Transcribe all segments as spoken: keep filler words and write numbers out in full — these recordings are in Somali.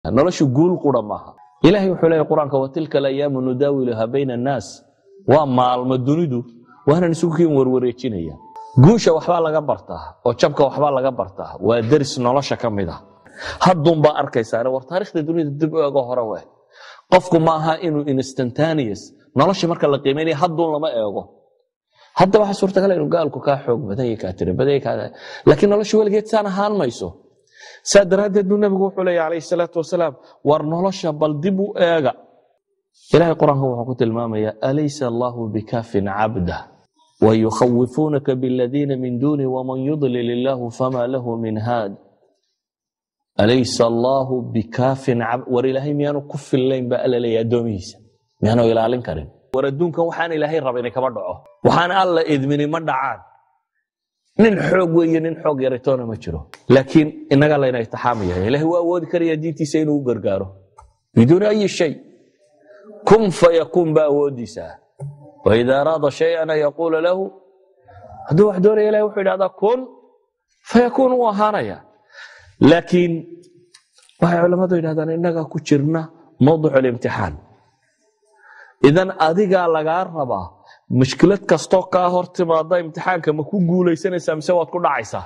noloshu guul qura maaha. ilaahay wuxuu leeyahay quraanka wa tilka alayaamu nudaawiluha bayna annaas waa maalmo dunidu waana isugu kiin warwareejinaya. guusha waxba laga bartaa oo jabka waxba laga bartaa waa daris nolosha kamid ah. haddun baa arkaysaa war taariikhda dunida dib uga hore way qofku ma aha inuu instantaneous nolosha marka la qiimeeyo haddun lama eego. hadda waxa suurtagal ah inuu gaalku ka xoog badan yahay ka tiri badan yahay laakiin nolosha waligeed saan ahaan mayso. saadaradeed buu nabigu wuxuu leeyahay alayhi salaatu wasalaam war nolosha bal dib u eega. ilaahay quraanka wuxuu ku tilmaamayaa alaysa allahu bikafin abda wa yukhawifunaka billadina min duni wa man yudlil illahu fama lahu min had. alaysa allahu bikafin abda war ilaahay miyaanu ku fillayn ba alla leeyahay doomihiisa miyaanu ilaalin karin. war adduunkan waxaan ilaahay rabay inay kaba dhaco waxaan alla idmini ma dhacaan. nin xoog weeye nin xoog yaritoona ma jiro laakiin inaga la inay taxaamaya ilaahay waa awoodi kariya diintiisa inuu u gargaaro biduun ay shay kun fayakun ba awoodiisa wa idha arada shay'an yaqulu lahu hadu wax doonaya ilaahay wuxuu yiraahdaa kun fayakun wa hanaya. laakiin waxay culimadu yiraahdaan inaga ku jirna mawduuc imtixaan. idan adiga laga rabaa mushkilad kasto ka hortimaada imtixaanka ma ku guuleysanaysaa mise waad ku dhacaysaa.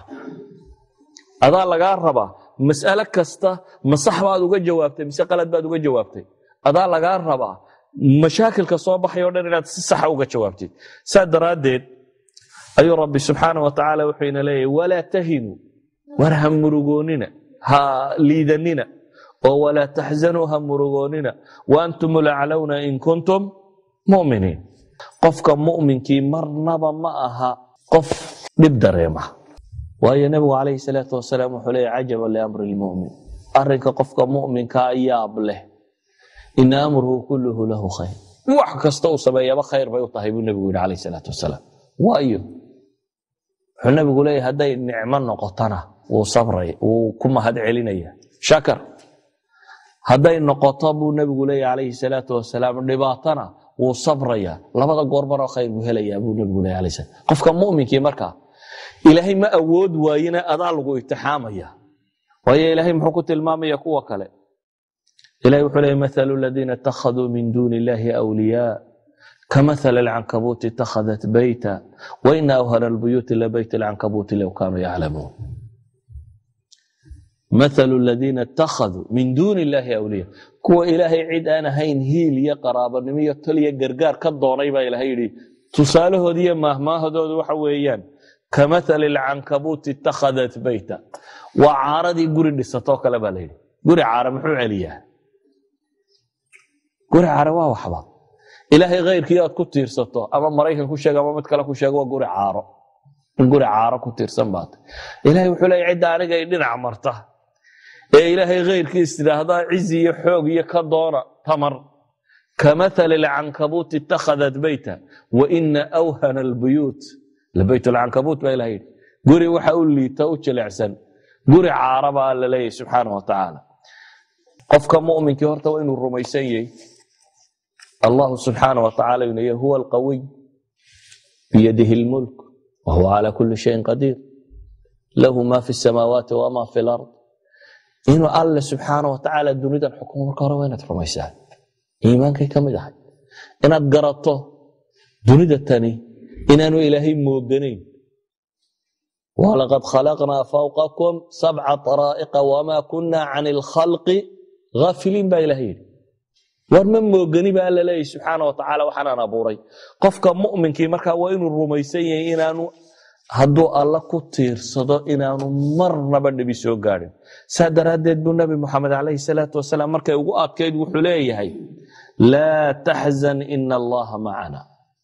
adaa laga rabaa mas'ala kasta ma sax baad uga jawaabtay mise qalad baad uga jawaabtay. adaa laga rabaa mashaakilka soo baxay oo dhan inaad si sax uga jawaabtid. saadaradeed ayuu rabbi subhanahu wa ta'ala wuxuu ina leeyahay wala tahinu warham murugoonina ha liidanina oo wala tahzanu ha murugoonina wa antum la'alawna in kuntum mu'minin. qofka mu'minkii marnaba ma aha qof dhib dareema. waayo nabigu calayhi salaatu wasalaam wuxuu leeyahay cajaba liamri lmu'min arrinka qofka mu'minka ayaab leh in amruhu kulluhu lahu khayr wax kasta uu sameeyaba khayr bay u tahay buu nabigu yidhi calayhi salaatu wasalaam. waayo wuxuu nabigu leeyahay hadday nicmo noqotana wuu sabray wuu ku mahad celinaya shakar. hadday noqoto buu nabigu leeyahay calayhi salaatu wasalaam dhibaatana wuu sabraya labada goorbaro khayr buu helayaa buu nabigu leeyahay alayhi salaam. qofka mu'minkii marka ilaahay ma awood waayina adaa lagu itixaamaya. waayo ilaahay muxuu ku tilmaamaya kuwa kale. ilaahay wuxuu leeyahay mathalu alladhina ittakhaduu min duni illahi awliyaa kamathali alcankabuuti ittakhadat bayta wa inna awhana albuyuuti labayt alcankabuuti law kaanuu yaclamuun. مثل الذين اتخذوا من دون الله أولياء كوا إلهي عيد أنا هين هيل يا قرابة نمية تلي جرجار كالضوني با إلهي دي تساله دي مهما هدود وحويان كمثل العنكبوت اتخذت بيتا وعارضي قري لستوك لبالي قري عارة محو عليا قري عارة وحبا إلهي غير كيات كتير ستو أما مريكا كشاق أما متكلا كشاق وقري عارة قري عارة كتير سنبات إلهي وحولي عيد أنا قايدين عمرته ee ilaahay geyrkiis tiraahdaa cizi iyo xoog iyo ka doona tamar kamathal al-ankabut ittakhadhat bayta wa inna awhana al-buyut labayt al-ankabut ba ilaahay guri waxa uu liita u jilicsan guri caaraba alla leeyahay subhanahu wa ta'ala. qofka mu'minka horta waa inuu rumaysan yahay Allah subhanahu wa ta'ala inuu huwa al-qawi bi yadihi al-mulk wa huwa ala kulli shay'in qadir lahu ma fi as-samawati wa ma fi al-ard. inuu alla subhanahu wa ta'ala dunidan xukumo marka hore waa inaad rumaysaa iimaankay ka mid ahay inaad garato dunida tani inaanu ilaahay mooganayn. walaqad khalaqnaa fawqakum sab'a taraa'iqa wama kunna 'anil khalqi ghafilin ba ilaahay war ma moogani ba alla leeyahay subhanahu wa ta'ala waxaan abuuray. qofka mu'minkii marka waa inuu rumaysan yahay inaanu hadduu alla ku tiirsado inaanu marnaba nabi soo gaarin. saadaradeed buu nabi muhammad alayhi salaatu wasalaam markay ugu adkeyd wuxuu leeyahay laa tahzan inna allaha ma'ana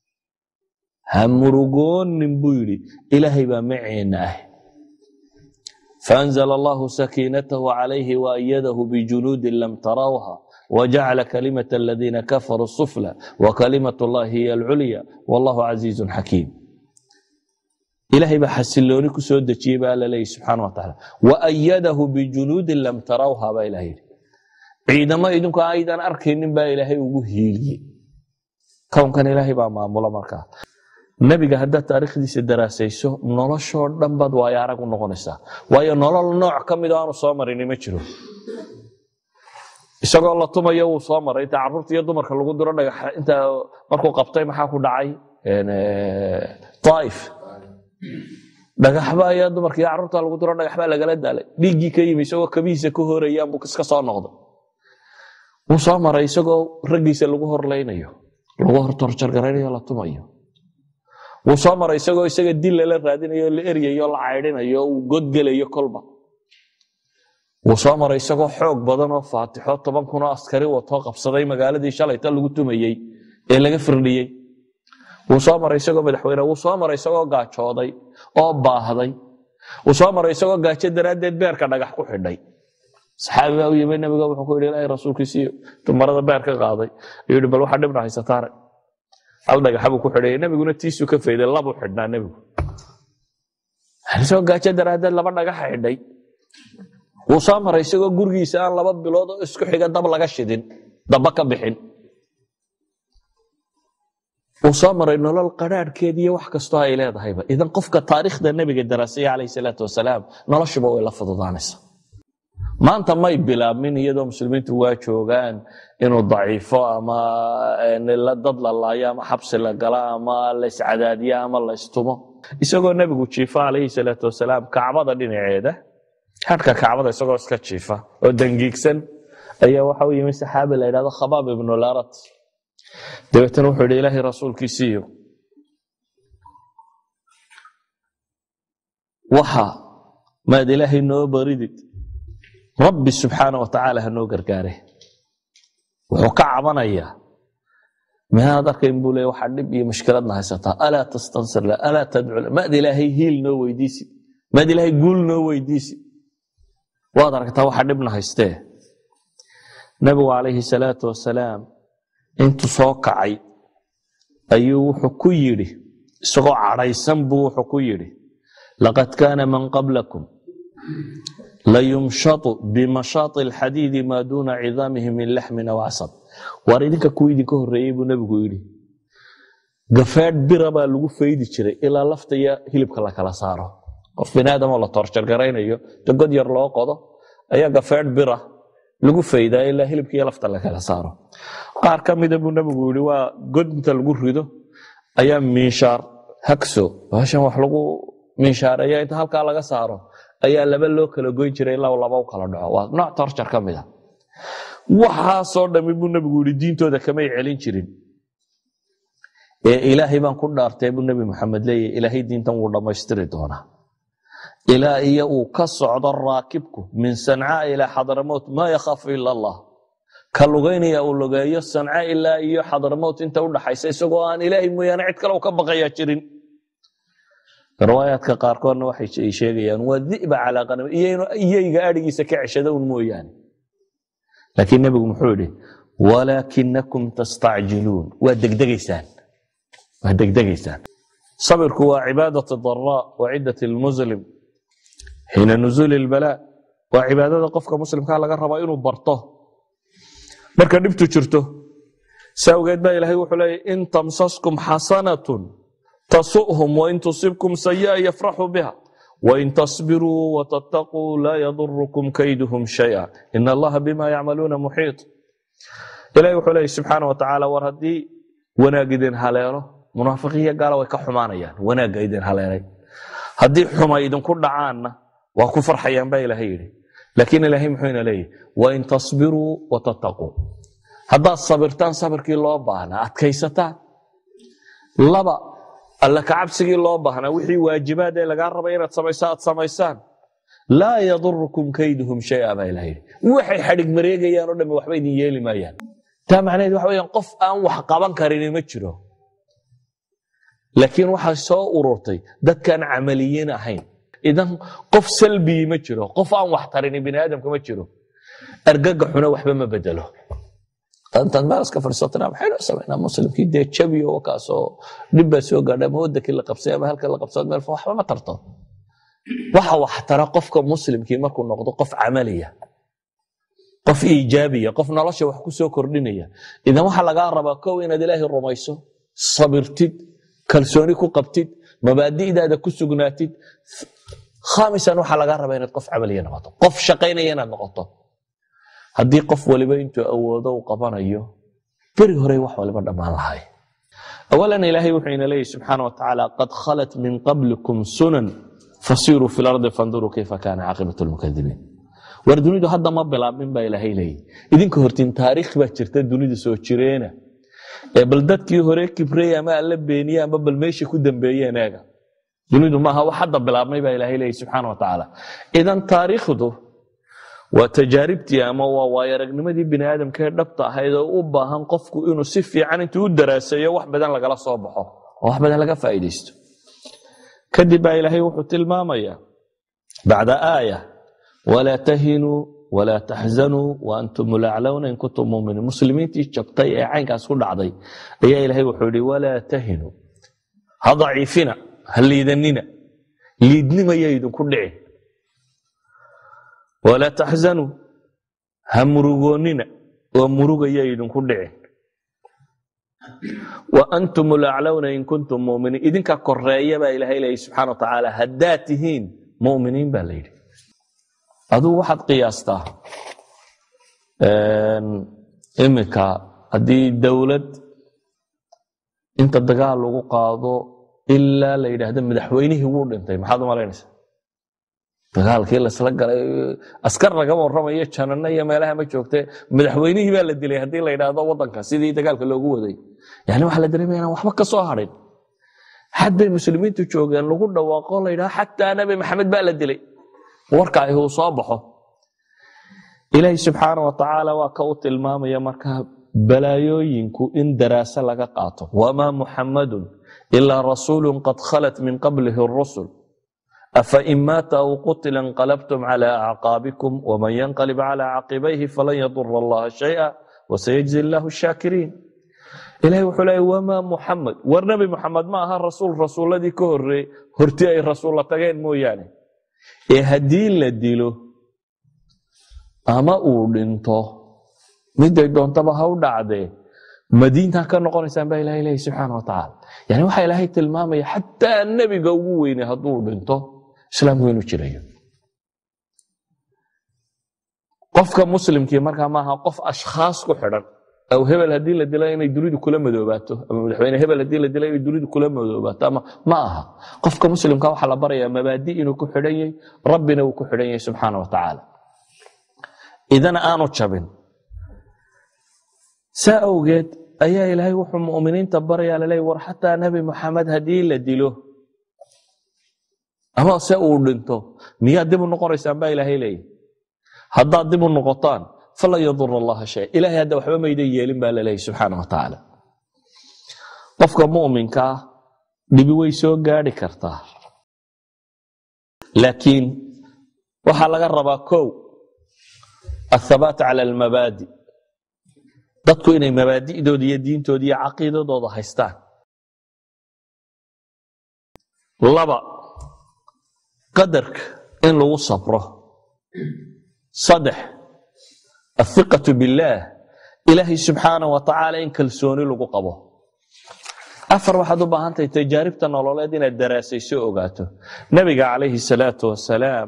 hamurugoonin buu yidhi ilaahay baa maceena ah. faanzala allahu sakiinatahu calayhi wa ayadahu bijunuudin lam tarawha wajacala kalimata aladiina kafaruu sufla wa kalimatu llahi hiya alculya wallahu casiizun xakiim. إلهي بحسلوني كسو دجيه با الله سبحانه وتعالى وأيده بجنود لم تروها با إلهي عندما يدنك أيضا أركين با إلهي وهيلي كون كان إلهي با معمولا مركا النبي هذا تاريخ دي سدراسيسو نولشو دhan bad waa arag u noqonaysa waayo nolol nooc kamid ah soo marin ma jiro isagoo la tumayo wuu soo maray inta carruurta iyo dumarka lagu diro dhagax inta markuu qabtay maxaa ku dhacay Taif dhagaxba ayaa dumarka iyo carruurta lagu diro dhagaxba lagala daalay dhiiggii ka yimi isagoo kabihiisa ka horeeyaan buu iska soo noqday wuu soo maray isagoo raggiisa lagu horlaynayo lagu hortorjar garaynayo la tumayo wuu soo maray isagoo isaga dil la raadinayo la eryayo la caydinayo uu godgelayo kolba wuu soo maray isagoo xoog badan oo faatixo toban kun oo askari wato qabsaday magaaladii shalayta lagu tumayay ee laga firdhiyay wuu soo maray isagoo madaxweyne wuu soo maray isagoo gaajooday oo baahday wuu soo maray isagoo gaajo daraadeed beerka dhagax ku xidhay saxaabi baa u yimid nabiga wuxuu ku yidhi ilaahay rasuulkiisii tumarada beerka qaaday ayuu yidhi bal waxa dhibna haysataare hal dhagax buu ku xidhay nabiguna tiisu ka fayday labu xidhnaa nabigu isagoo gaajo daraadeed laba dhagax xidhay wuu soo maray isagoo gurigiisa aan laba bilood oo isku xiga dab laga shidin daba ka bixin wuu soo maray nolol qadhaadhkeed iyo wax kastoo ay leedahayba idan qofka taariikhda nabiga daraasay calayhi salaatu wasalaam noloshuba way la fududaanaysaa maanta may bilaabmin iyadoo muslimiintu waa joogaan inuu daciifo ama dad la laayo ama xabsi la gala ama la iscadaadiyo ama la istumo isagoo nabigu jiifa calayhi salaatu wasalaam kacbada dhinaceeda hadhka kacbada isagoo iska jiifa oo dangiigsan ayaa waxa uu yimid saxaabi la yidhahdo khabaab ibnu larat dabeetana wuxuu yidhi ilaahay rasuulkiisiiyo waxa maad ilaahay noo baridid rabbi subxaana wa tacaala ha noo gargaare wuxuu ka cabanayaa miyaanad arkayn buu leeya waxaa dhib iyo mushkiladna haysataa alaa tastansir la alaa tadcu la maad ilaahay hiil noo weydiisi maad ilaahay guul noo weydiisi waad aragtaa waxa dhibna haystee nabigu calayhi salaatu wasalaam intuu soo kacay ayuu wuxuu ku yidhi isagoo cadhaysan buu wuxuu ku yidhi laqad kaana man qablakum layumshatu bimashaati alxadiidi maa duuna cidaamihi min laxmin aw casab waar idinka kuwa idinka horreeyey buu nabigu yidhi gafaadh bira baa lagu faydi jiray ilaa lafta iyo hilibka la kala saaro qof binaadamoo la toorjar garaynayo dogod yar loo qodo ayaa gafaadh bira lagu faydaa ilaa hilibka iyo lafta la kala saaro qaar ka mida buu nabigu yidhi waa god inta lagu rido ayaa miishaar hagso baashan wax lagu miishaareeya inta halkaa laga saaro ayaa laba loo kala goyn jiray ilaa laba u kala dhaco waa nooc torjar ka mida waxaasoo dhammi buu nabigu yidhi diintooda kamay celin jirin ee ilaahay baan ku dhaartay buu nabi maxamed leeyahay ilaahay diintan wuu dhammaystiri doonaa ilaa iyo uu ka socdo raakibku min sancaa ilaa xadramowt maa yakhaafu ila allah ka lugaynaya uu lugeeyo sanca ilaa iyo xadramowt inta u dhaxaysa isagoo aan ilaahay mooyaane cid kale u ka baqayaa jirin riwaayaadka qaarkoodna waxay sheegayaan waa di'ba calaa qanam iyayga adhigiisa ka ceshada un mooyaane laakiin nebigu muxuu yidhi walaakinakum tastacjiluun waa degdegaysaan waa degdegaysaan sabirku waa cibaadatu daraa wa ciddati lmuslim xiina nuzuuli lbalaa waa cibaadada qofka muslimkaa laga rabaa inuu barto marka dhibtu jirto saawgeed baa ilaahay wuxuu leeyahy in tamsaskum xasanatun tasu'hum wain tusibkum sayi'a yafraxuu biha wain tasbiruu watattaquu laa yadurukum kayduhum shaya ina allaha bima yacmaluuna muxiit ilahay wuxuu leeyahy subxaana wa tacaala war haddii wanaag idin haleelo munaafiqiya gaala way ka xumaanayaan wanaagga idin haleelay haddii xuma idinku dhacaanna waa ku farxayaan baa ilaahay yidhi laakiin ilaahay muxuu ina leeyahy wain tasbiruu watattaquu haddaad sabirtaan sabirkii loo baahnaa adkaysataan laba alla kacabsigii loo baahnaa wixii waajibaad ee lagaa rabay inaad samayso aad samaysaan laa yadurukum kayduhum shaya baa ilahay yidhi waxay xadhig mareegayaan oo dhamme waxba idin yeeli maayaan taa macnaheed waxa weyaan qof aan wax qaban karini ma jiro laakiin waxaa soo ururtay dadkaan camaliyiin ahayn idan qof salbii ma jiro qof aan wax tarini bini aadamka ma jiro argagaxuna waxba ma bedelo intaad meel iska fadhiisatana maxaynu samaynaa muslimkii dee jabiyo wakaasoo dhib baa soo gaadha ama wadankii la qabsay ama halka la qabsado meel waxba ma tarto waxa wax tara qofka muslimkii markuu noqdo qof camaliya qof iijaabiya qof nolosha wax ku soo kordhinaya idan waxaa lagaa rabaa kow inaad ilaahay rumayso sabirtid kalsooni ku qabtid mabaadi'daada ku sugnaatid khaamisan waxaa lagaa rabaa inaad qof camaliya noqoto qof shaqaynaya inaad noqoto haddii qof waliba intuu awoodo uu qabanayo beri hore wax waliba dhammaan lahay. awalan ilaahay wuxuu ina leeyahay subxaana wa tacaala qad khalat min qablikum sunan fasiiruu fi lardi fanduruu kayfa kaana caaqibatu lmukadibiin. war dunidu hadda ma bilaabmin baa ilaahay leeyahy. idinka hortiin taariikh baa jirta dunida soo jireena ee bal dadkii hore kibrey ama alla beeniye ama bal meesha ku dambeeyeen eega. dunidu maaha wax hadda bilaabmay baa ilaahay leeyahy subxaana wa tacaala. idan taariikhdu waa tajaaribtii ama waa waayaragnimadii bini aadamka ee dhabta ahayd oo u baahan qofku inuu si fiican intuu u daraaseeyo wax badan lagala soo baxo oo wax badan laga faa'iidaysto. kadib baa ilaahay wuxuu tilmaamayaa bacda aaya walaa tahinuu walaa taxzanuu waantum laclawna in kuntum muminiin. muslimiintii jabtay ee caynkaas ku dhacday ayaa ilaahay wuxuu yidhi walaa tahinuu ha daciifina ha liidanina liidnimaya idinku dhicin walaa taxzanuu ha murugoonnina oo murugaya idinku dhicin waantum laclawna in kuntum muminiin. idinka koreeya baa ilaahay leeyahy subxaana wa tacaala haddaad tihiin muminiin baa la yidhi. aduu waxaad qiyaastaa iminka haddii dowlad inta dagaal lagu qaado ilaa la yidhaahdo madaxweynihii wuu dhintay maxaad u malaynaysaa? dagaalkii lasla galay askar lagama warramayo janano iyo meelaha ma joogte madaxweynihii baa la dilay haddii la yidhaahdo waddanka sidii dagaalka loogu waday. yani waxaa la dareemaya inaan waxba ka soo hadhin. xad bay muslimiintu joogeen lagu dhawaaqo la yidhahdo xataa nabi maxamed baa la dilay warkaahi uu soo baxo. ilaahay subxaana wa tacaala waa ka u tilmaamaya markaa balaayooyinku in daraaso laga qaato. wamaa muxammadun ilaa rasuulun qad khalat min qablihi rusul afain maata aw qutila inqalabtum cala acqaabikum waman yanqalib cala caqibayhi falan yadura allaha shaya wasayajzi allahu shaakiriin. ilahay wuxuu leeyahy wamaa muxamed war nabi muxamed ma aha rasuul rasuuladii ka horreey hortii ay rasuulla tageen mooyaane ee haddii la dilo ama uu dhinto miday doontaba ha u dhacdee madiintaa ka noqonaysaan baa ilahay leeyahy subxaana wa tacaala. yani waxaa ilaahay tilmaamaya xataa nebiga ugu weyne hadduu dhinto islaamku inuu jirayo. qofka muslimkii markaa maaha qof ashkhaas ku xidhan aw hebel haddii la dila inay dunidu kula madoobaato ama madaxweyne hebel haddii la dila inay dunidu kula madoobaato ama ma aha. qofka muslimka waxaa la barayaa mabaadi inuu ku xidhan yahay rabbina uu ku xidhan yahay subxaana wa tacaala idana aanu jabin. saa awgeed ayaa ilaahay wuxuu mu'miniinta barayaa laleeyahy war xataa nebi moxamed haddii la dilo ama se uu dhinto miyaad dib u noqonaysaan baa ilaahay leeyahy. haddaad dib u noqotaan falan yadura allaha shay. ilahay hadda waxba mayda yeelin baa laleeyahy subxaana wa tacaala. qofka mu'minkaa dhibi way soo gaadhi kartaa laakiin waxaa laga rabaa kow athabaat cala almabaadi. dadku inay mabaadi'dooda iyo diintooda iyo caqiidadooda haystaan. laba qadarka in lagu sabro. saddex athiqatu billaah ilaahay subxaana wa tacaala in kalsooni lagu qabo. afar waxaad u baahan tahay tajaaribta nololeed inaad daraasayso ogaato. nabiga calayhi salaatu wasalaam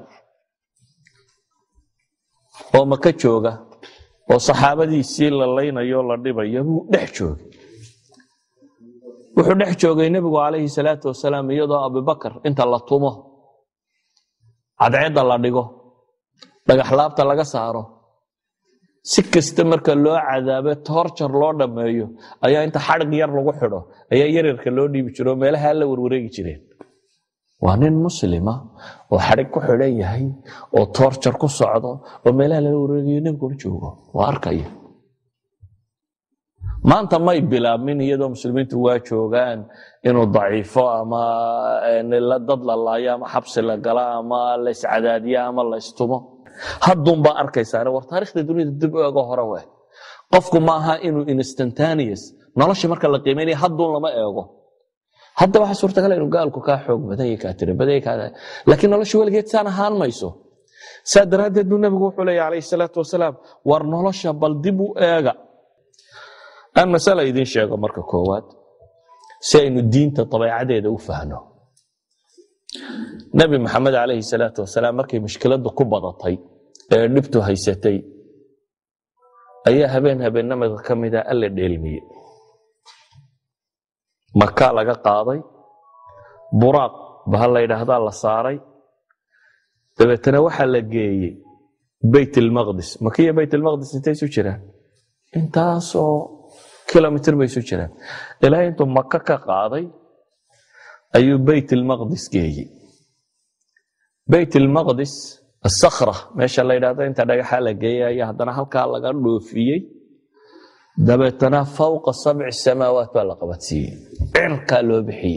oo maka jooga oo saxaabadiisii la laynayo la dhibayo buu dhex joogay. wuxuu dhex joogay nebigu calayhi salaatu wasalaam iyadoo abubakar inta la tumo cadceedda la dhigo dhagaxlaabta laga saaro si kasta marka loo cadaabe toorjar loo dhammeeyo ayaa inta xadhig yar lagu xidho ayaa yaryarka loo dhiibi jiro oo meelaha la warwareegi jireen. waa nin muslima oo xadhig ku xidhan yahay oo toorjar ku socdo oo meelaha lala wareegayo nebiguna joogo waa arkaya. maanta may bilaabmin iyadoo muslimiintu waa joogaan inuu daciifo ama dad la laayo ama xabsi la gala ama la iscadaadiyo ama la istumo. hadduunbaa arkaysaane war taarikhda dunida dib u ego hore we. qofku maaha inuu instantaneous nolosha marka la qiimaynaya hadduun lama eego. hadda waxaa suurtagala inuu gaalku kaa xoog badanya kaa tira badanya kaa laakiin nolosha weligeed saan ahaan mayso. saa daraaddeed buu nebigu wuxuu leeyahy calayhi salaatu wasalaam war nolosha bal dib u eega. aan masala idiin sheego marka koowaad si aynu diinta dabeecadeeda u fahno. nebi maxamed calayhi salaatu wasalaam markay mushkiladdu ku badatay ee dhibtu haysatay ayaa habeen habeenimada ka mid ah alla dheelmiyey maka laga qaaday buraaq bahal la yidhaahdaa la saaray dabeetana waxaa la geeyey bayt almaqdis makiya bayt almaqdis intay isu jiraan intaasoo kilomitr bay isu jiraan ilaahay intuu maka ka qaaday ayuu bayt almaqdis geeyey bayt almaqdis asakhra meesha la yidhaahdo inta dhagaxa la geeyay ayaa haddana halkaa laga dhoofiyey dabeetana fawqa sabci samaawaat baa la qabadsiiyey cirkaa loo bixiyey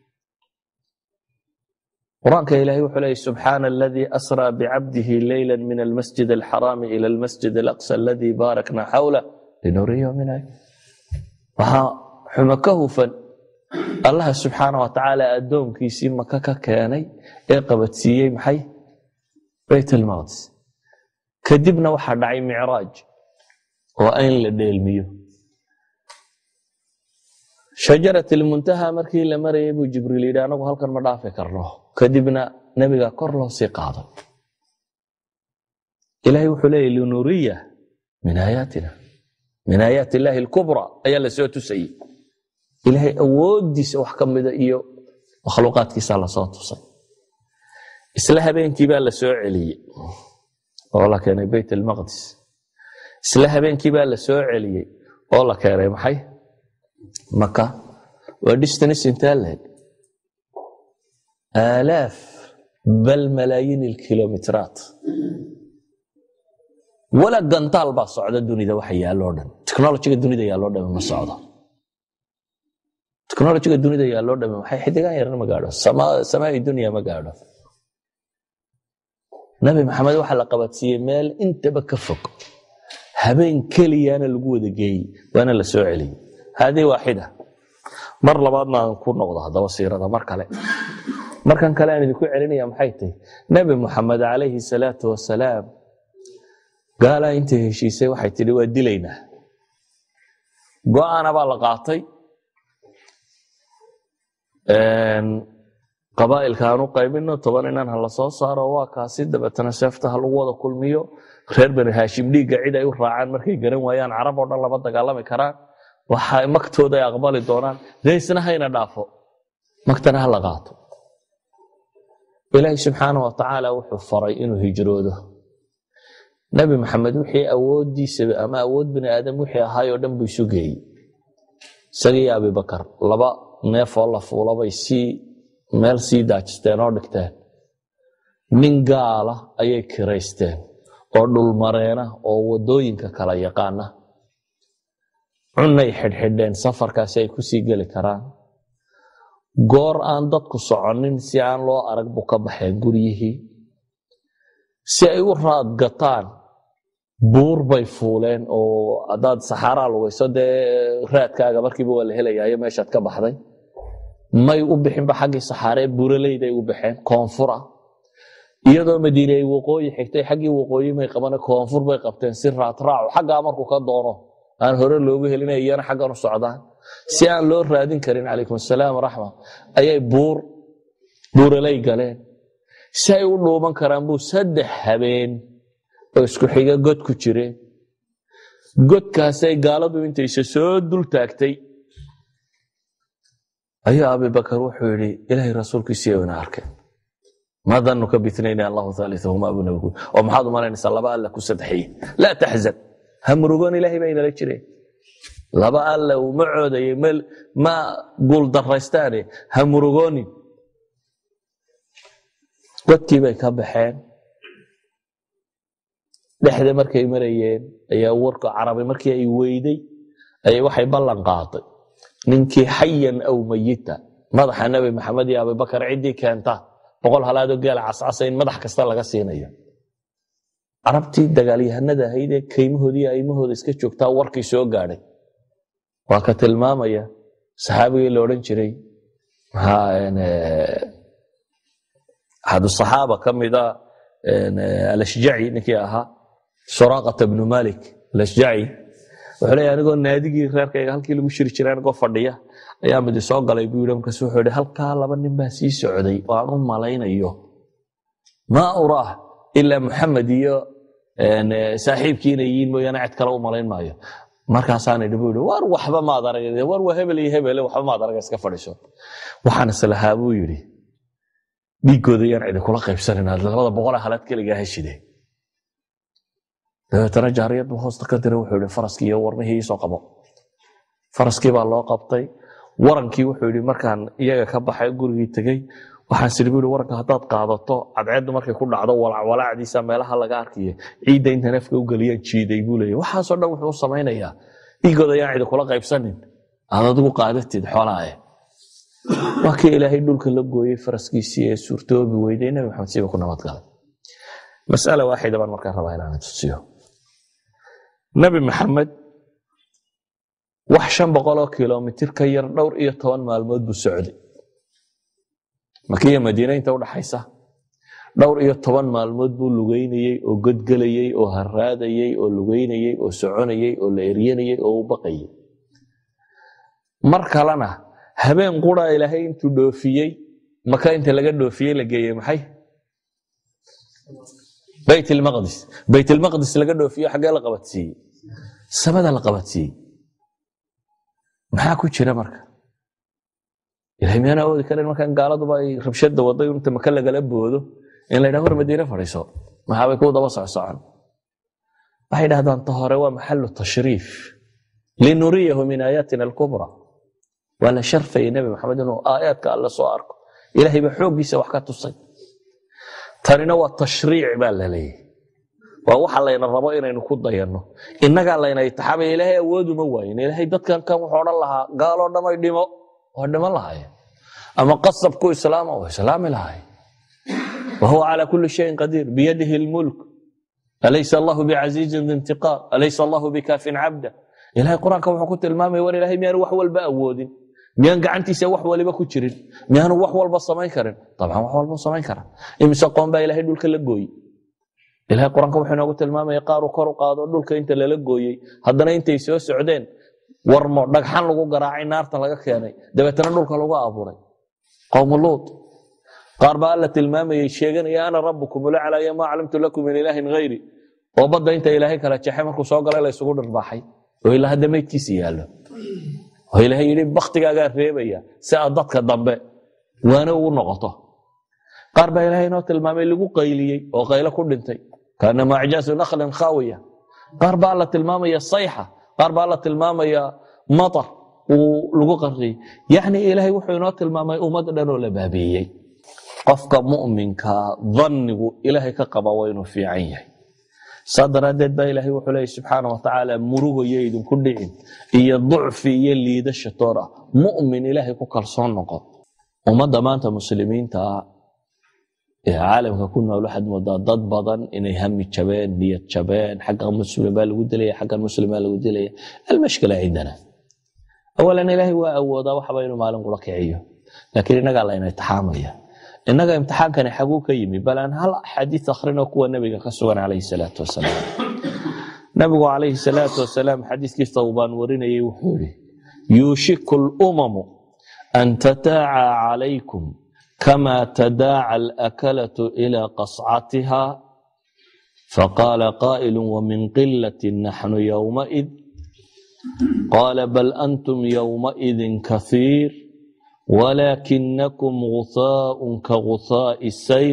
quraanka ilaahay wuxuu leeyahay subxaana aladii asraa bicabdihi leyla min almasjid alxaraami ila almasjid alaqsa aladii baarakna xawlah linuriyahu min aayat waxaa xumo ka hufan allaha subxaana wa tacaala addoonkiisii maka ka keenay ee qabadsiiyey maxay bayt almaqdis kadibna waxaa dhacay micraaj oo in la dheelmiyo shajarat almuntaha markii la marayay buu jibriil yidhi anagu halkan ma dhaafi karno kadibna nebiga kor loo sii qaaday ilaahay wuxuu leeyahy linuriya min aayaatina min aayaati illaahi alkubra ayaa la soo tusayey ilaahay awooddiisa wax ka mida iyo makhluuqaadkiisa la soo tusay isla habeenkii baa la soo celiyey oo la keenay bayt almaqdis isla habeenkii baa la soo celiyey oo la keenay maxay maka waa distance intaa leeg aalaaf bal malaayiin ilkilomitiraat wala gantaal baa socda dunida waxa yaalloo dhan technologyga dunida yaalloo dhan ma socdo technologyga dunida yaalloo dhan waxay xidigaan yarna ma gaadho samaa'i dunya ma gaadho nabi maxamed waxa la qabadsiiyey meel intaba ka fog habeen keliyana lagu wada geeyey waana la soo celiyey هذه واحدة مر لبعضنا نكون نقضها هذا وصير هذا مر كله مر كان كلام يكون علينا يا محيطي نبي محمد عليه الصلاة والسلام قال أنت شيء سوى حيث لي ودي لينا وأنا بلغاتي قبائل كانوا قايمين طبعا إن أنا هلا صار واكاسد بتنسفتها الوضع كل ميو خير بن هاشم لي قاعد يراعان مركي قرن ويان عرب ولا الله بدك الله مكران waxay magtooda ay aqbali doonaan leysna hayna dhaafo magtana hala qaato ilaahay subxaanahu wa tacaala wuxuu faray inuu hijroodo nabi maxamed wixii awoodiisa ama awood bini aadam wixii ahaayoo dhan buu isu geeyey isagii abubakar laba neefoo la fuulabay sii meel sii daajisteen oo dhigteen nin gaala ayay kiraysteen oo dhulmareena oo wadooyinka kala yaqaana cunay xidhxidheen safarkaasi ay ku sii geli karaan goor aan dadku soconin si aan loo arag buu ka baxeen guryihii si ay u raad gataan buur bay fuuleen oo haddaad saxaaraa lugayso dee raadkaaga markiiba waa la helayayo meeshaad ka baxday may u bixinba xaggii saxaaree buuraleyday u baxeen koonfura iyadoo madiine ay waqooyi xigtay xaggii waqooyi may qabana koonfur bay qabteen si raadraaco xaggaa markuu ka doono aan hore loogu helinay iyana xaggan u socdaan si aan loo raadin karin calaykum assalaam waraxma ayay buur buuraley galeen si ay u dhuuman karaan buu saddex habeen oo isku xiga god ku jireen godkaasay gaaladu intaysa soo dul taagtay ayaa abubakar wuxuu yidhi ilaahay rasuulkiisii ina arkay maa danuka bitnayni allahu haaliثahuma abu nabigu oo maxaad u malaynaysaa laba alla ku saddexiye laa taxzan hamrugoon ilaahay baa inala jireen laba alla uu ma coodayay ma guul daraystaane hamrugoonin godkii bay ka baxeen dhexda markay marayeen ayaa warka carabi markii ay weyday ayay waxay ballan qaaday ninkii xayan aw mayita madaxa nabi maxamed iyo abubakar ciddii keenta boqol halaadoo geela cascasa in madax kasta laga siinayo carabtii dagaalyahanada ahayd ee kaymahoodii aymahooda iska joogtaa warkii soo gaadhay waa ka tilmaamaya saxaabigii la odhan jiray axadu saxaaba ka mida alashjaci ninkii ahaa suraaqata bnu malik alashjaci wuxuu leeyahay anigoo naadigii reerkayga halkii lagu shiri jiray anigoo fadhiya ayaa midi soo galay buu yidhi markaas wuxuu yidhi halkaa laba nin baa sii socday oo aan u malaynayo maa uraah ilaa muxamed iyo saaxiibkiina yihiin mooyaane cid kale u malayn maayo markaasaana dhibo yidhi war waxba maad aragay war waa hebel iyo hebele waxba maad aragay iska fadhiiso waxaan islahaa buu yidhi dhiiggooda yaan cidi kula qaybsanayna labada boqol halaad keligaa heshide dabeetana jaariyad buu hoosta ka diray wuxuu yidhi faraskii iyo warmihii ii soo qabo faraskii baa loo qabtay warankii wuxuu yidhi markaan iyaga ka baxay gurigii tegey waxaan sidhi buu yidhi waranka haddaad qaadato cadceeddu markay ku dhacdo walacwalaacdiisa meelaha laga arkiyo ciidda inta neefka u geliyaan jiiday buu leeyahy waxaasoo dhan wuxuu samaynayaa dhiiggooda ayaan cidi kula qaybsanin aad adigu qaadatid xoolaae waa kii ilaahay dhulka la gooyey faraskiisii ee suurtoobi weyday nebi maxamed siiba ku nabadgalay mas'ala waaxida baan markaan rabaa inaan tusiyo nebi maxamed wax shan boqoloo kilomitir ka yar dhowr iyo toban maalmood buu socday makiya madiina inta u dhaxaysa dhowr iyo toban maalmood buu lugeynayey oo godgelayey oo haraadayey oo lugeynayey oo soconayey oo la eryanayey oo u baqayey mar kalena habeen qura ilaahay intuu dhoofiyey maka inta laga dhoofiyey la geeyey maxay bayt ilmaqdis bayt ilmaqdis laga dhoofiyo xaggee la qabadsiiyey samada la qabadsiiyey maxaa ku jira marka ilahay miyaan awoodi karin markaan gaaladuba ay rabshada waday inta maka lagala boodo in la yidhaha war madiine fadhiiso maxaabay ku daba socsocon waxay dhahdaan ta hore waa maxalu tashriif linuriyahu min aayaatina alkubra waa la sharfayay nebi maxamed inuu aayaadka alle soo arko ilaahay baa xooggiisa wax ka tusay tanina waa tashriic baa la leeyahy waa waxa layna rabo inaynu ku dayanno innagaa layna itixaamaya ilaahay awooduma waayin ilaahay dadkan kan wuxuu odhan lahaa gaaloo dhamay dhimo waa dhiman lahaayeen ama qasabku islaama waa islaami lahaayeen wahuwa calaa kulli shayin qadiir biyadihi lmulk alaysa allahu bicaziizin dintiqaam alaysa allahu bikaafin cabda ilahay qur-aanka wuxuu ku tilmaamaya war ilahay miyaanu wax walba awoodin miyaan gacantiisa wax waliba ku jirin miyaanu wax walba samayn karin dabcan wax walba samayn kara imise qoon baa ilahay dhulka la gooyey ilahay qur-aanka wuxuu inoogu tilmaamaya qaar uu kor u qaado dhulka inta lala gooyey haddana intay soo socdeen warmo dhagxan lagu garaacay naartan laga keenay dabeetana dhulka lagu abuuray qowmu luut qaar baa alla tilmaamayay sheeganaya ana rabbukum ulaclaya maa calimtu lakum min ilaahin hayri oo badda inta ilaahay kala jeexay markuu soo galay la isugu dhirbaaxay oo ilaa hadda maydkiisa yaallo oo ilaahay yidhi baktigaagaa reebaya si aad dadka dambe waana ugu noqoto qaar baa ilaahay inoo tilmaamay lagu qayliyey oo qaylo ku dhintay kaanama acjaasu nakhlin khaawiya qaar baa alla tilmaamaya sayxa qaar baa alla tilmaamaya matar uu lagu qarriyey yacni ilaahay wuxuu inoo tilmaamay ummad dhan oo la baabiiyey qofka mu'minka dhannigu ilaahay ka qaba waa inuu fiican yahay saa daraaddeed baa ilaahay wuxuu leeyahy subxaana wa tacaala murugayo idinku dhicin iyo ducfi iyo liidasha toor ah mu'min ilaahay ku kalsoon noqo ummadda maanta muslimiinta ah ee caalamka ku nool waxaad moodaa dad badan inay hami jabeen niyad jabeen xagga muslim baa lagu dilaya xaggan muslim baa lagu dilaya almashkila cindana awalan ilaahay waa awoodaa waxba inuu maalin kula kiciyo laakiin innagaa layna itixaamaya innaga imtixaankani xaguu ka yimi bal aan hal xadiis akhrino kuwa nabiga ka sugan calayhi salaatu wasalaam nabigu calayhi salaatu wasalaam xadiiskiisa uu baan warinayay wuxuu yidhi yuushiku lumamu an tataaca calaykum kama tadaaca alakalatu ila qascatiha faqaala qaa'ilu wamin qilatin naxnu yowmaid qaala bal antum yowmaidin kahiir ولكنكم غثاء كغثاء السيل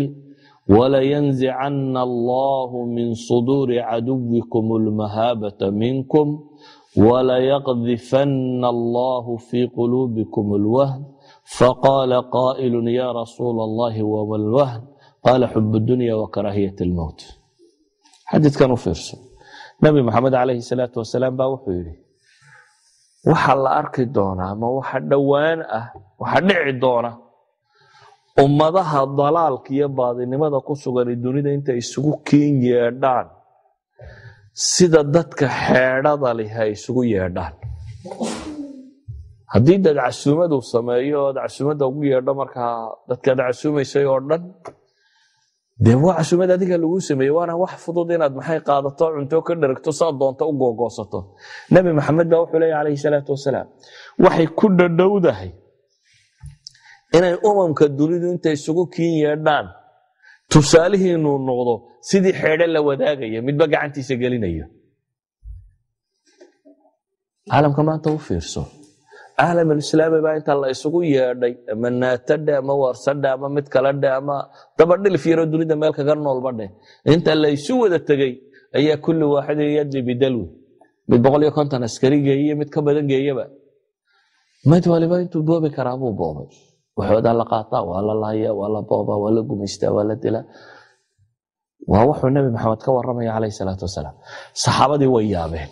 ولينزعن الله من صدور عدوكم المهابة منكم وليقذفن الله في قلوبكم الوهن فقال قائل يا رسول الله وما الوهن قال حب الدنيا وكراهية الموت حديث كانوا فرسوا نبي محمد عليه الصلاة والسلام باوحيري waxa la arki doonaa ama waxa dhawaan ah waxa dhici doona ummadaha dalaalka iyo baadinimada ku sugan dunida inta isugu keen yeedhaan sida dadka xeedhada leh ay isugu yeedhaan haddii dad casuumadu sameeyo oo casuumada ugu yeedho markaa dadka casuumaysay oo dhan dee waa casuumad adiga lagu sameeyey waana wax fudud inaad maxay qaadato cunto ka dharagto saa doonto u googoosato nabi maxamed baa wuxuu leeyahay calayhi salaatu wasalaam waxay ku dhadhowdahay inay umamka dunidu intay isugu kiin yeedhaan tusaalihii inuu noqdo sidii xeedhe la wadaagaya midba gacantiisa gelinayo. caalamka maanta u fiirso, caalam alislaami baa inta la isugu yeedhay ama naatadhe ama warsadhe ama mid kale dhe ama dabadhilif yaroo dunida meel kaga noolba dheh, inta la isu wada tegey ayaa kulli waaxidin yadri bidalwi, mid boqol iyo konton askari geeye mid ka badan geeyaba, mid waliba intuu boobi karaa buu boobay. waxoodaa la qaataa, waa la laaya, waa la boobaa, waa la gumaystaa, waa la dilaa. waa wuxuu nabi maxamed ka waramaya calayhi salaatu wasalaam. saxaabadii way yaabeen,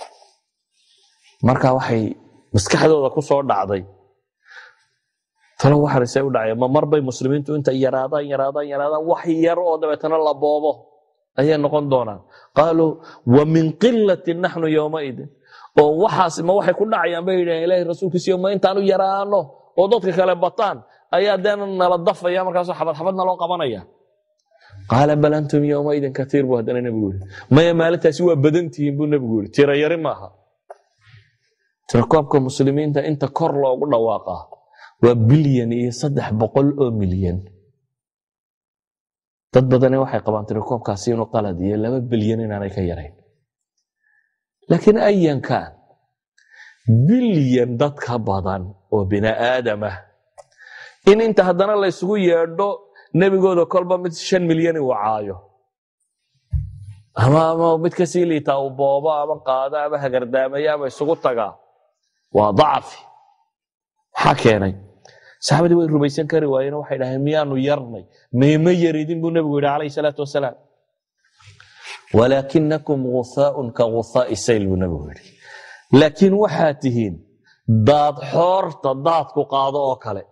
marka waxay maskaxdooda ku soo dhacday, talo waxaanse u dhacay ma marbay muslimiintu inta yaraadaan yaraadaan yaraadaan wax yar oo dabeetana la boobo ayay noqon doonaan. qaaluu wa min qilatin naxnu yowmaidin, oo waxaas ma waxay ku dhacayaan bay yidhaheen ilaahay rasuulkiisiyo ma intaanu yaraano oo dadka kale bataan ayaa deena nala dafaya markaasoo xabad xabadna loo qabanaya. qaala bal antum yowmaidin katiir buu haddana nebigu yidhi, maya maalintaasi waa badantihiin buu nebigu yidhi, tira yari maaha. tirakoobka muslimiinta inta kor loogu dhawaaqaa waa bilyan iyo saddex boqol oo milyan. dad badane waxay qabaan tirakoobkaasi inuu qalad iyo laba bilyan inaanay ka yarayn. laakiin ayankan bilyan dad ka badan oo bini aadam ah in inta haddana la isugu yeedho nebigooda kolba mid shan milyan uu caayo ama ama mid ka sii liitaa uu boobo ama qaado ama hagardaamaya ama isugu tagaa, waa dacfi. maxaa keenay? saxaabadii way rumaysan kari waayeen, waxay dhaheen miyaanu yarnay? mayma yaridin buu nebigu yidhi calayhi salaatu wasalaam. walaakinakum gusaaun ka gusaa'i sayl buu nebigu yidhi, laakiin waxaad tihiin daad xoorta daadku qaado oo kale.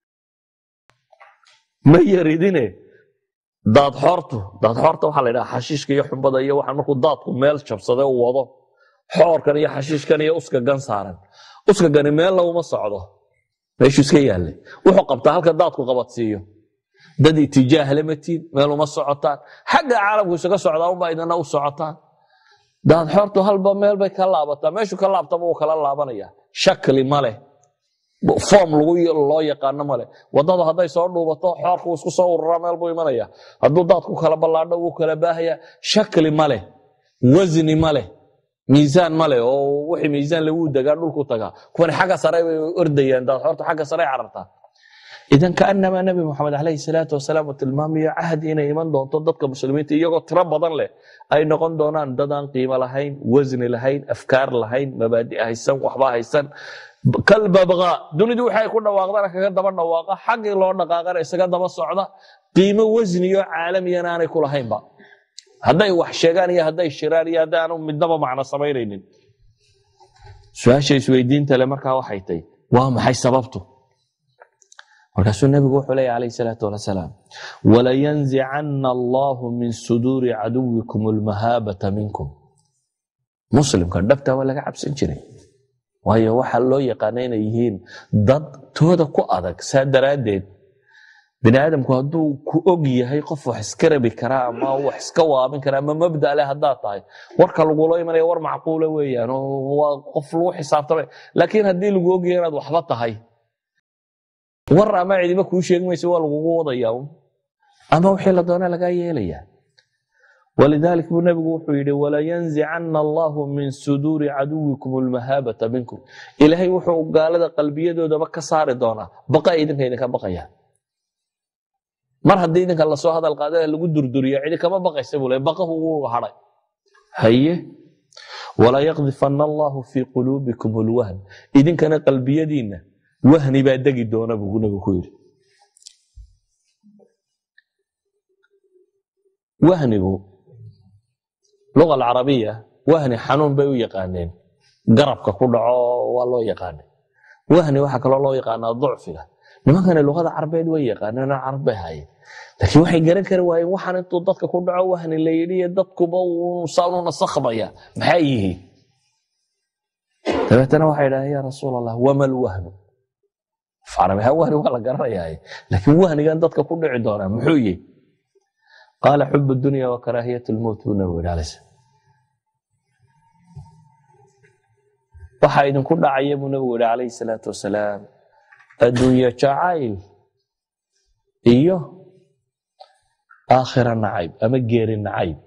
ma yaridine daad xoortu daad xoorta waxaa la yidhaha xashiishka iyo xumbada iyo waxaan markuu daadku meel jabsade u wado, xoorkan iyo xashiishkan iyo uska gan saaran, uska gani meel laguma socdo, meeshuu iska yaallay. wuxuu qabtaa halka daadku qabadsiiyo. dad itijaah lamatiin, meel uma socotaan, xagga caalamku isaga socdaa unbaa idana u socotaan. daad xoortu halba meel bay ka laabataa, meeshuu ka laabtaba uu kala laabanaya. shakli ma leh, foom loo yaqaano ma leh. wadada hadday soo dhuubato xoorku isku soo ururaa meel buu imanaya. hadduu daadku kala ballaadho wuu kala baahaya. shakli ma leh, wasni ma leh, miisaan ma leh, oo wixii miisaan lagu dagaa dhulku tagaa. kuwani xagga sare bay ordayaan, daad xoortu xagga sare carartaa. idan kaanamaa nabi maxamed calayhi salaatu wasalaam uu tilmaamayo cahdi inay iman doonto dadka muslimiinta iyagoo tiro badan leh ay noqon doonaan dad aan qiimo lahayn, wasni lahayn, afkaar lahayn, mabaadi haysan, waxba haysan. kalbabqa dunidu waxay ku dhawaaqdana kaga daba dhawaaqa, xaggii loo dhaqaaqana isaga daba socda, qiimo wasniyo caalamiyana aanay ku lahaynba. hadday wax sheegaan iyo hadday shiraan iyo hadday aanu midnaba macno samaynaynin. su-aasha isweydiinta le markaa waxay tahay waa maxay sababtu? markaasuu nebigu wuxuu leeyahy calayhi salaatu wasalaam, walayanzicanna allahu min suduuri caduwikum almahaabata minkum. muslimka dhabtaa waa laga cabsan jiray, waayo waxaa loo yaqaana inay yihiin dad tooda ku adag. saa daraaddeed bini aadamku hadduu ku og yahay qof wax iska rabi karaa ama wax iska waabin karaa ama mabda leh haddaad tahay, warka lagula imanaya war macquula weeyaan oo waa qof lagu xisaabtamay. laakiin haddii lagu ogyahay inaad waxba tahay, war ama cidiba kuu sheegi maysa, waa lagugu wadaya ama wixii la doona lagaa yeelaya. walidaalika buu nebigu wuxuu yidhi, walayanzicanna allahu min suduuri caduwikum almahaabata minkum. ilaahay wuxuu gaalada qalbiyadoodaba ka saari doonaa baqa idinka idinka baqaya. mar haddii idinka lasoo hadal qaada lagu durduriya cidi kama baqaysa buu le, baqahu wuu hadhay. haye walaa yaqdifanna allahu fii quluubikum alwahn. idinkana qalbiyadiinna wahni baa degi doona buu nebigu ku yidhi. wahnigu luga alcarabiya, wahni xanuun bay u yaqaaneen, garabka ku dhaco waa loo yaqaanay. wahni waxaa kaloo loo yaqaanaa ducfiga. nimankana luqada carbeed way yaqaaneen, carab bay hayeen, laakiin waxay garan kari waayeen waxaan intuu dadka ku dhaco wahni la yidhi dadkuba saanu nasakmaya maxay yihiin. dabeetana waxay idhaaheen yaa rasuul allah wama lwahnu. arabiha wahni waa la garanayaa, laakiin wahnigan dadka ku dhici doonaa muxuu yihi? qaala xub dunya wa karaahiyat lmowt buu nabigu yidhi alayh salaam. waxaa idinku dhacaya buu nabigu yidhi calayhi salaatu wasalaam adduunye jacayl iyo aakhira nacayb ama geeri nacayb.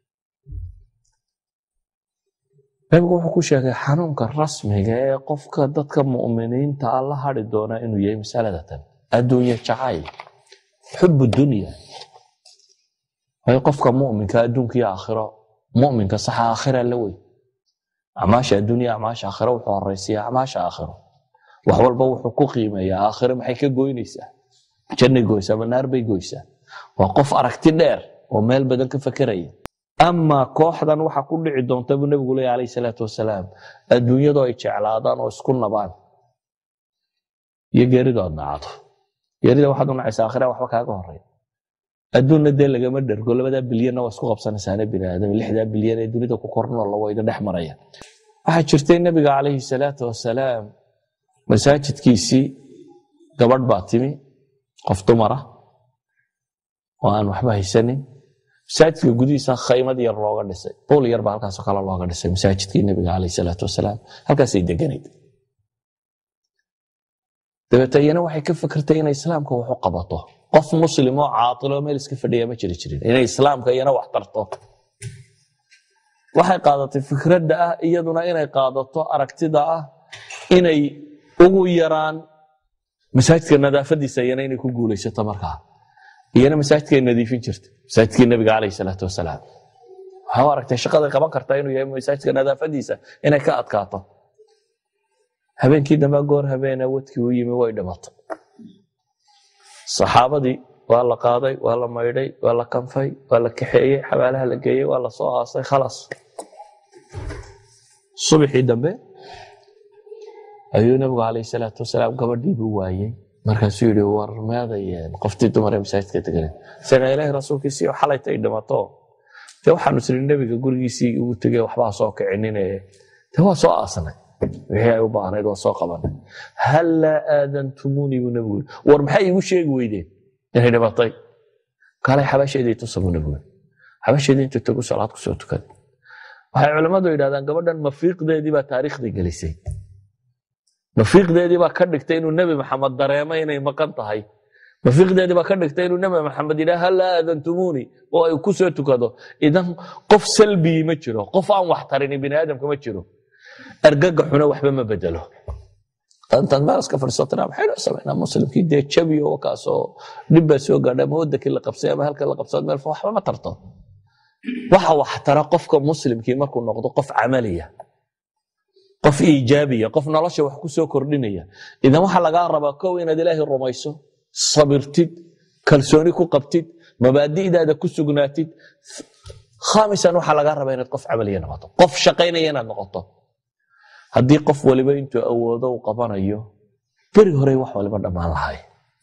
nabigu wuxuu ku sheegay xanuunka rasmiga ee qofka dadka mu'miniinta ah la hadhi doona inuu yahay masaladatan adduunye jacayl, xubu dunya. way qofka mu'minka adduunka iyo aakhiro mu'minka sax aakhira la way amaasha adduunya amaasha aakhiro wuxuu horeysiyaa amaasha aakhiro wax walba wuxuu ku qiimeeyaa aakhiro maxay ka goynaysaa janno goysa ama naar bay goysaa. waa qof aragti dheer oo meel badan ka fakaraya. ama kooxdan waxa ku dhici doonta buu nabigu leeyahay alayhi salaatu wasalaam adduunyadu ay jeclaadaan oo isku nabaan iyo geeridu aad nacdo. geerida waxaad u nacaysaa aakhira waxba kaaga horeeya. adduunna dee lagama dhergo labada bilyan waa isku qabsanaysaana bini'aadam lixda bilyan ee dunida ku korno la wayda dhex maraya. waxa jirtay nabiga alayhi salaatu wasalaam masaajidkiisii gabadh baa timi qof dumar ah oo aan waxba haysanin. masaajidka gudihiisa khaymad yar looga dhisay buul yar baa halkaasoo kale looga dhisay masaajidkii nabiga alayhi salaatu wasalaam halkaasay deganayd. dabeetayana waxay ka fikirtay inay islaamka wax u qabato. qof muslim oo caatilo meel iska fadhiya ma jiri jirin inay islaamka iyana wax tarto. waxay qaadatay fikradda ah iyaduna inay qaadato aragtida ah inay ugu yaraan masaajidka nadaafadiisa iyana inay ku guulaysato. markaa iyana masaajidkay nadiifin jirtay masaajidkii nabiga alayhi salaatu wasalaam. waxaa aragtay shaqaday qaban kartaa inuu yahay masaajidka nadaafadiisa inay ka adkaato. habeenkii dambe goor habeena wadkii u yimi way dhimatay. saxaabadii waa la qaaday waa la maydhay waa la kanfay waa la kaxeeyey xabaalaha la geeyey waa la soo aasay khalaas. subaxii dambe ayuu nabigu alayhi salaatu wasalaam gabadhii buu waayey. markaasuu yidhi war meedayeen qoftii dumar ee masaajidka deganay sana ilaahay rasuulkiisii oo xalayta ay dhimato dee waxaanu isri nabiga gurigiisii ugu tegey waxbaa soo kicinine dee waa soo aasnay wixii ay u baahnayd waa soo qabanay. hallaa aadantumuni buu nabigu yidhi war maxay igu sheegi weydeen inay dhimatay kaalay xabaasheedii tusa buu nabigu yidhi. xabaasheedii intuu tagu salaad ku soo tukaday. waxay culammadu yidhahdaan gabadhan mafiiqdeedii baa taariikhdii gelisay. mafiiqdeedii baa ka dhigtay inuu nebi maxamed dareemay inay maqan tahay. mafiiqdeedii baa ka dhigtay inuu nebi maxamed yidhaha hallaa aadantumuni oo ay ku soo tukado. idan qof salbii ma jiro qof aan wax tarini bini aadamka ma jiro. argagaxuna waxba ma bedelo. intaad meel iska fadhiisatana maxaynu samaynaa muslimkii dee jabiyo wakaasoo dhib baa soo gaadha ama waddankii la qabsay ama halka la qabsado meel waxba ma tarto. waxa wax tara qofka muslimkii markuu noqdo qof camaliya qof iijaabiya qof nolosha wax ku soo kordhinaya. idan waxaa lagaa rabaa kow inaad ilaahay rumayso sabirtid kalsooni ku qabtid mabaadi'daada ku sugnaatid. khaamisan waxaa lagaa rabaa inaad qof camaliya noqoto qof shaqaynaya inaad noqoto. haddii qof waliba intuu awoodo u qabanayo beri hore wax waliba dhammaan lahay.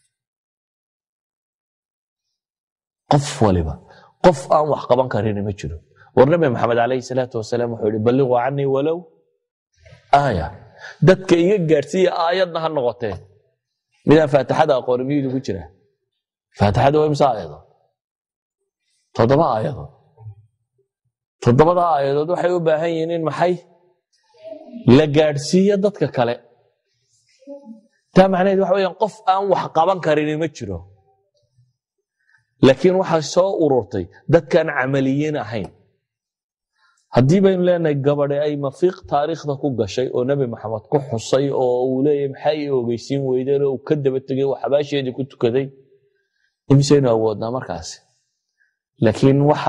qof waliba qof aan wax qaban karin ma jiro. war nabi maxamed alayhi salaatu wasalaam wuxuu yidhi balliquu canii walow aaya dadka iga gaadhsiiya aayadna ha noqotee. midaan faatixada aqooni miyuu ku jira? faatixada waa imse aayadood? toddoba aayadood. toddobada aayadood waxay u baahan yihiin in maxay la gaadhsiiyo dadka kale. taa macnaheed waxa weeyaan qof aan wax qaban karin ma jiro. laakiin waxaa soo ururtay dadkaan camaliyiin ahayn. haddii baynu leenahay gabadhe ay mafiiq taariikhda ku gashay oo nebi maxamed ku xusay oo uu leeyahay maxay i ogeysiin weydeen oo uu ka daba tegey oo xabaasheedii ku tukaday imisaynu awoodnaa markaasi. laakiin waxa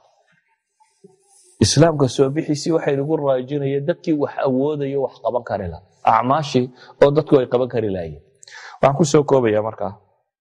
islaamka soo bixiisii waxay nagu raajinaya dadkii wax awoodaya wax qaban kari lahaa acmaashii oo dadku ay qaban kari lahaayeen. waxaan ku soo koobaya markaa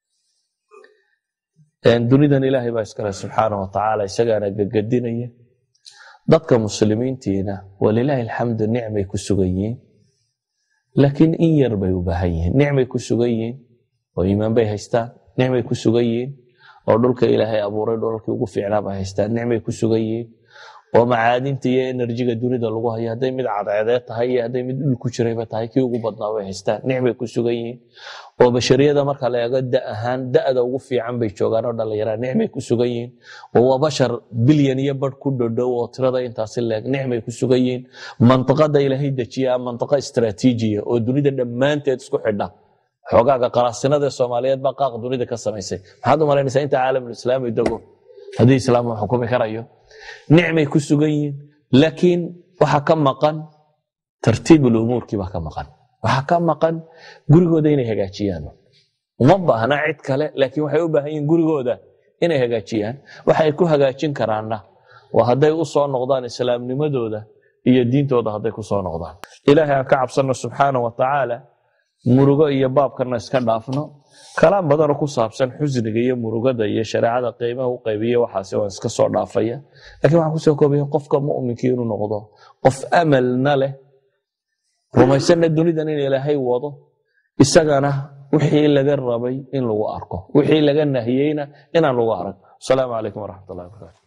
dunidan ilaahay baa iskale subxaanahu watacaala isagaana gagadinaya. dadka muslimiintiina walilaahi alxamdu nicmay ku sugan yihiin laakiin in yar bay u baahan yihiin. nicmay ku sugan yihiin oo iimaan bay haystaan. nicmay ku sugan yihiin oo dhulka ilaahay abuuray dhulalkii ugu fiicnaa bay haystaan. nicmay ku sugan yihiin oo macaadinta iyo enerjiga dunida lagu hayo hadday mid cadceedeed tahay iyo hadday mid dhul ku jirayba tahay kii ugu badnaa bay haystaan. nicmay ku sugan yihiin oo bashariyada marka la eego da ahaan da'da ugu fiican bay joogaan oo dhallinyaraa. nicmay ku sugan yihiin oo waa bashar bilyan iyo badh ku dhodhow oo tirada intaasi leeg. nicmay ku sugan yihiin mantiqada ilaahay dejiya mantiqo istaraatiijiya oo dunida dhammaanteed isku xidha xogaaga qaraasinada Soomaaliyeed baa qaaq dunida ka samaysay maxaad u malaynaysaa inta caalamul islaami dago hadii islaamku xukumi karayo nicmay ku sugan yihiin laakiin waxa ka maqan tartiibul umuurki baa ka maqan waxa ka maqan gurigooda inay hagaajiyaan uma baahna cid kale laakiin waxay u baahan yihiin gurigooda inay hagaajiyaan waxay ku hagaajin karaana waa haday u soo noqdaan islaamnimadooda iyo diintooda haday ku soo noqdaan ilaahay aan ka cabsano subhanahu wa ta'ala murugo iyo baabkana iska dhaafno kalaam badan ku saabsan xusniga iyo murugada iyo shariicada qiimaha u qaybiyo waxaas oo iska soo dhaafaya laakiin waxa ku soo koobaya qofka mu'minka inuu noqdo qof amalna leh rumaysan dunida in ilaahay wado isagana wixii laga rabay in lagu arko wixii laga nahiyayna inaan lagu arko salaamu alaykum wa rahmatullahi wa barakatuh